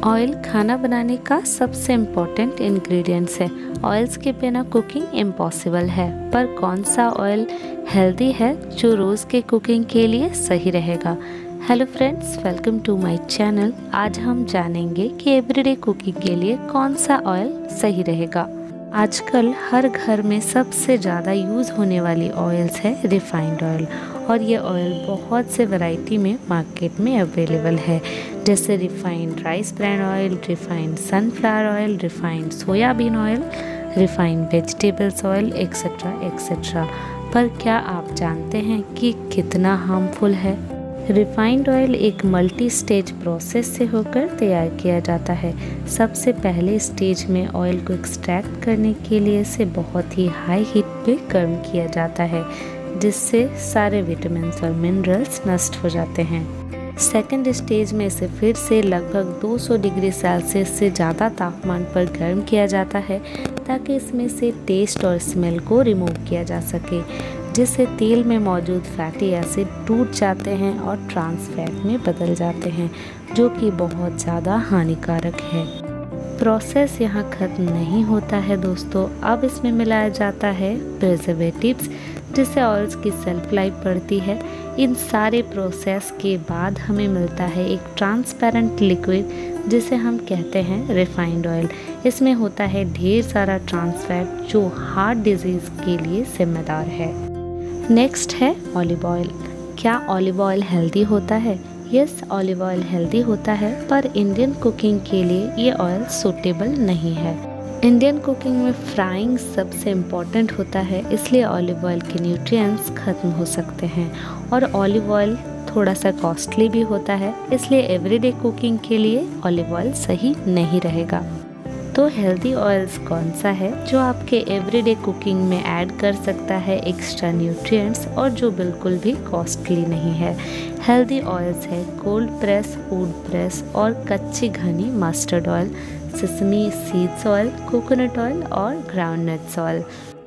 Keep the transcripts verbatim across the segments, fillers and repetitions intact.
Oil खाना बनाने का सबसे इम्पोर्टेंट इंग्रेडिएंट्स है। ऑयल्स के बिना कुकिंग इम्पॉसिबल है, पर कौन सा ऑयल हेल्दी है जो रोज़ के कुकिंग के लिए सही रहेगा। Hello friends, welcome to my channel. आज हम जानेंगे कि एवरीडे कुकिंग के लिए कौन सा ऑयल सही रहेगा। आजकल हर घर में सबसे ज़्यादा यूज़ होने वाली ऑयल्स है रिफाइंड ऑयल, और ये ऑयल बहुत से वैरायटी में मार्केट में अवेलेबल है, जैसे refined rice bran oil, refined sunflower oil, refined soybean oil, refined vegetables oil, etcetera etcetera. पर क्या आप जानते हैं कि कितना हार्मफुल है? रिफाइंड ऑयल एक मल्टी स्टेज प्रोसेस से होकर तैयार किया जाता है। सबसे पहले स्टेज में ऑयल को एक्सट्रैक्ट करने के लिए इसे बहुत ही हाई हीट पे गर्म किया जाता है, जिससे सारे विटामिन और मिनरल्स नष्ट हो जाते हैं। सेकेंड स्टेज में इसे फिर से लगभग दो सौ डिग्री सेल्सियस से ज़्यादा तापमान पर गर्म किया जाता है, ताकि इसमें से टेस्ट और स्मेल को रिमूव किया जा सके, जिससे तेल में मौजूद फैटी एसिड टूट जाते हैं और ट्रांस फैट में बदल जाते हैं, जो कि बहुत ज़्यादा हानिकारक है। प्रोसेस यहाँ ख़त्म नहीं होता है दोस्तों। अब इसमें मिलाया जाता है प्रिजर्वेटिव्स, जिससे ऑयल्स की सेल्फ लाइफ बढ़ती है। इन सारे प्रोसेस के बाद हमें मिलता है एक ट्रांसपेरेंट लिक्विड, जिसे हम कहते हैं रिफाइंड ऑयल। इसमें होता है ढेर सारा ट्रांस फैट, जो हार्ट डिजीज़ के लिए जिम्मेदार है। नेक्स्ट है ऑलिव ऑयल। क्या ऑलिव ऑयल हेल्दी होता है? यस, ऑलिव ऑयल हेल्दी होता है, पर इंडियन कुकिंग के लिए ये ऑयल सूटेबल नहीं है। इंडियन कुकिंग में फ्राइंग सबसे इम्पॉर्टेंट होता है, इसलिए ऑलिव ऑयल के न्यूट्रिएंट्स ख़त्म हो सकते हैं, और ऑलिव ऑयल थोड़ा सा कॉस्टली भी होता है, इसलिए एवरीडे कुकिंग के लिए ऑलिव ऑयल सही नहीं रहेगा। तो हेल्दी ऑयल्स कौन सा है जो आपके एवरीडे कुकिंग में ऐड कर सकता है एक्स्ट्रा न्यूट्रिएंट्स, और जो बिल्कुल भी कॉस्टली नहीं है? हेल्दी ऑयल्स है कोल्ड प्रेस, वुड प्रेस और कच्ची घनी mustard oil, sesame seeds oil, coconut oil और ग्राउंडनट्स ऑयल।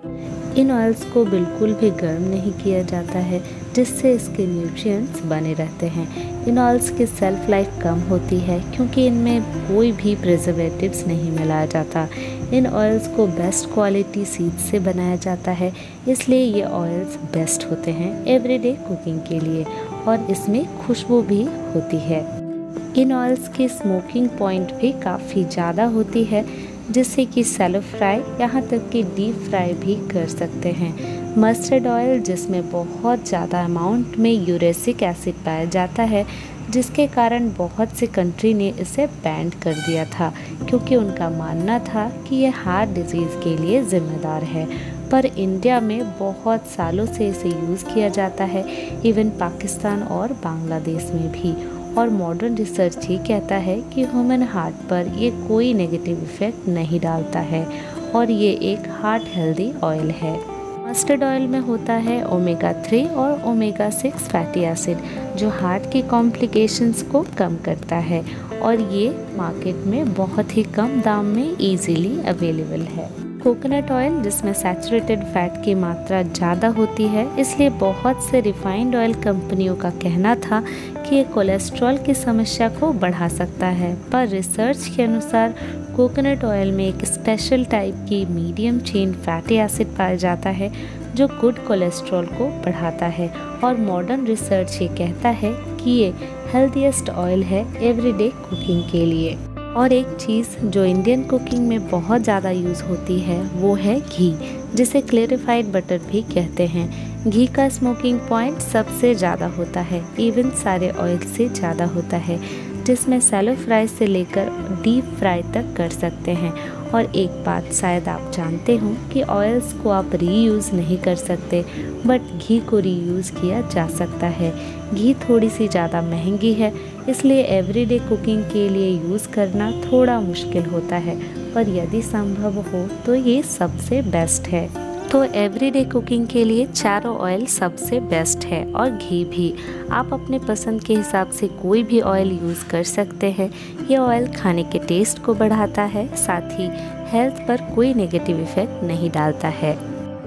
इन ऑयल्स को बिल्कुल भी गर्म नहीं किया जाता है, जिससे इसके न्यूट्रिएंट्स बने रहते हैं। इन ऑयल्स की सेल्फ लाइफ कम होती है, क्योंकि इनमें कोई भी प्रिजर्वेटिव्स नहीं मिलाया जाता। इन ऑयल्स को बेस्ट क्वालिटी सीड्स से बनाया जाता है, इसलिए ये ऑयल्स बेस्ट होते हैं एवरीडे कुकिंग के लिए, और इसमें खुशबू भी होती है। इन ऑयल्स की स्मोकिंग पॉइंट भी काफ़ी ज़्यादा होती है, जिससे कि सैलो फ्राई यहाँ तक कि डीप फ्राई भी कर सकते हैं। मस्टर्ड ऑयल, जिसमें बहुत ज़्यादा अमाउंट में यूरेसिक एसिड पाया जाता है, जिसके कारण बहुत सी कंट्री ने इसे बैन कर दिया था, क्योंकि उनका मानना था कि यह हार्ट डिजीज़ के लिए ज़िम्मेदार है। पर इंडिया में बहुत सालों से इसे यूज़ किया जाता है, इवन पाकिस्तान और बांग्लादेश में भी। और मॉडर्न रिसर्च ही कहता है कि ह्यूमन हार्ट पर ये कोई नेगेटिव इफ़ेक्ट नहीं डालता है, और ये एक हार्ट हेल्दी ऑयल है। मस्टर्ड ऑयल में होता है ओमेगा थ्री और ओमेगा सिक्स फैटी एसिड, जो हार्ट की कॉम्प्लिकेशंस को कम करता है, और ये मार्केट में बहुत ही कम दाम में इजीली अवेलेबल है। कोकोनट ऑयल, जिसमें सैचुरेटेड फैट की मात्रा ज़्यादा होती है, इसलिए बहुत से रिफाइंड ऑयल कंपनियों का कहना था कि ये कोलेस्ट्रॉल की समस्या को बढ़ा सकता है। पर रिसर्च के अनुसार कोकोनट ऑयल में एक स्पेशल टाइप की मीडियम चेन फैटी एसिड पाया जाता है, जो गुड कोलेस्ट्रॉल को बढ़ाता है। और मॉडर्न रिसर्च ये कहता है कि ये हेल्थीएस्ट ऑयल है एवरीडे कुकिंग के लिए। और एक चीज़ जो इंडियन कुकिंग में बहुत ज़्यादा यूज़ होती है, वो है घी, जिसे क्लेरिफाइड बटर भी कहते हैं। घी का स्मोकिंग पॉइंट सबसे ज़्यादा होता है, इवन सारे ऑयल से ज़्यादा होता है, जिसमें सैलो फ्राई से लेकर डीप फ्राई तक कर सकते हैं। और एक बात शायद आप जानते हो कि ऑयल्स को आप रीयूज़ नहीं कर सकते, बट घी को रीयूज़ किया जा सकता है। घी थोड़ी सी ज़्यादा महंगी है, इसलिए एवरीडे कुकिंग के लिए यूज़ करना थोड़ा मुश्किल होता है, पर यदि संभव हो तो ये सबसे बेस्ट है। तो एवरीडे कुकिंग के लिए चारों ऑयल सबसे बेस्ट है, और घी भी। आप अपने पसंद के हिसाब से कोई भी ऑयल यूज़ कर सकते हैं। ये ऑयल खाने के टेस्ट को बढ़ाता है, साथ ही हेल्थ पर कोई नेगेटिव इफ़ेक्ट नहीं डालता है।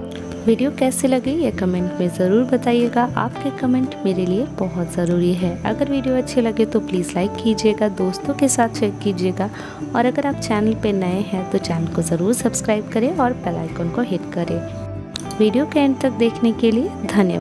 वीडियो कैसी लगी ये कमेंट में ज़रूर बताइएगा। आपके कमेंट मेरे लिए बहुत ज़रूरी है। अगर वीडियो अच्छी लगे तो प्लीज़ लाइक कीजिएगा, दोस्तों के साथ शेयर कीजिएगा और अगर आप चैनल पे नए हैं तो चैनल को ज़रूर सब्सक्राइब करें और बेल आइकन को हिट करें। वीडियो के एंड तक देखने के लिए धन्यवाद।